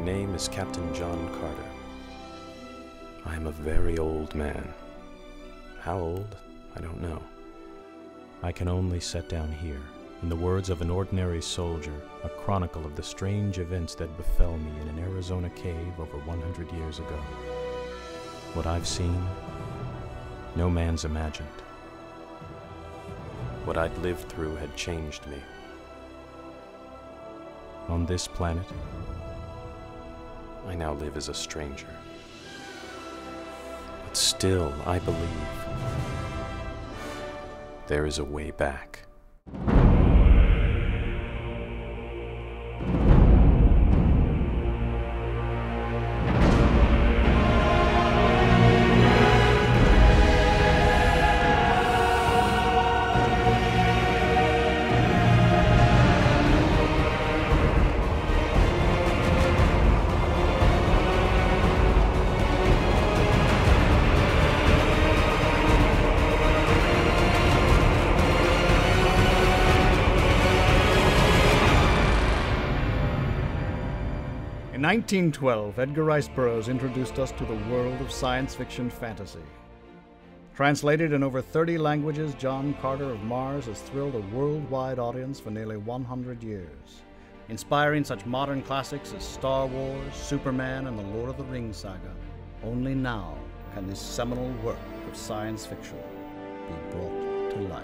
name is Captain John Carter. I am a very old man. How old? I don't know. I can only set down here, in the words of an ordinary soldier, a chronicle of the strange events that befell me in an Arizona cave over 100 years ago. What I've seen, no man's imagined. What I'd lived through had changed me. On this planet, I now live as a stranger. But still, I believe there is a way back. In 1912, Edgar Rice Burroughs introduced us to the world of science fiction fantasy. Translated in over 30 languages, John Carter of Mars has thrilled a worldwide audience for nearly 100 years, inspiring such modern classics as Star Wars, Superman, and the Lord of the Rings saga. Only now can this seminal work of science fiction be brought to life.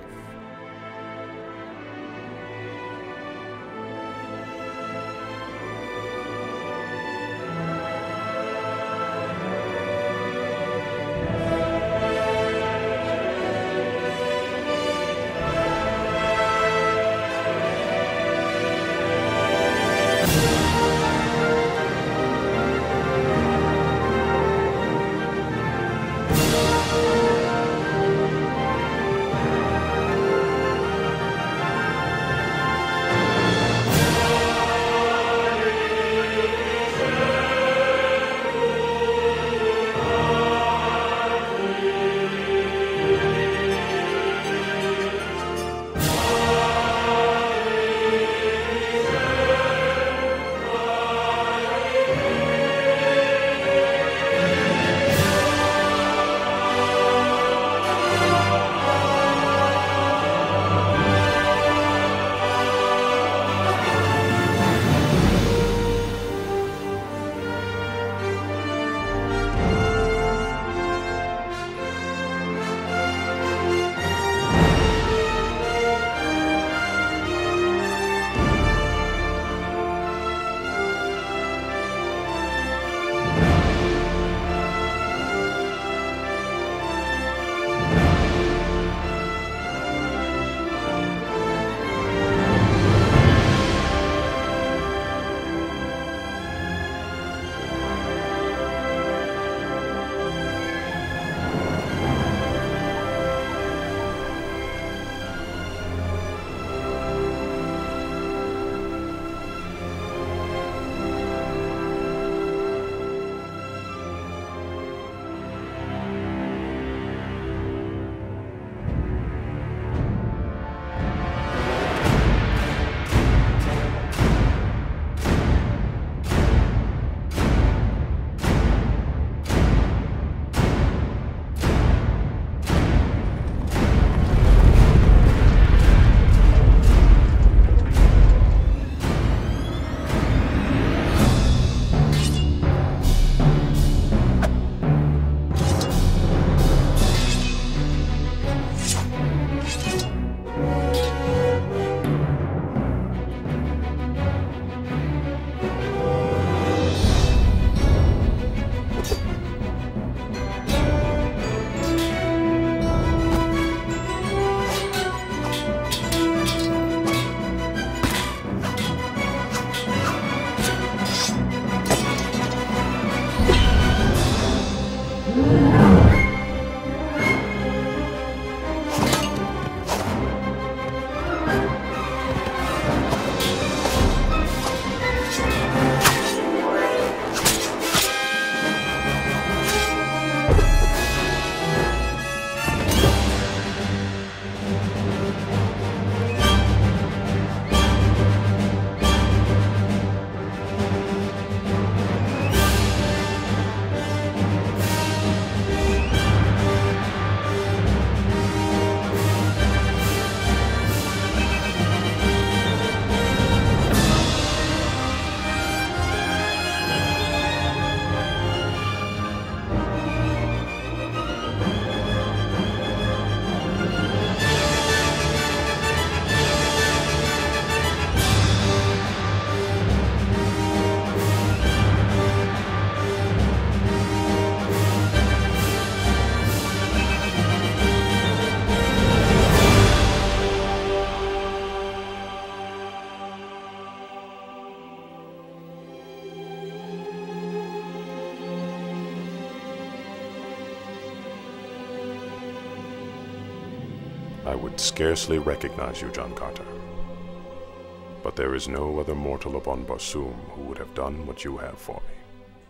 I would scarcely recognize you, John Carter. But there is no other mortal upon Barsoom who would have done what you have for me.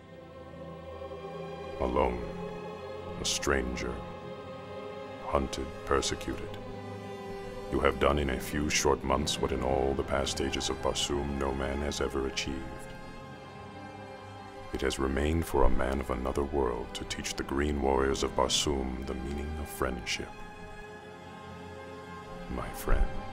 Alone, a stranger, hunted, persecuted. You have done in a few short months what in all the past ages of Barsoom no man has ever achieved. It has remained for a man of another world to teach the green warriors of Barsoom the meaning of friendship. My friend.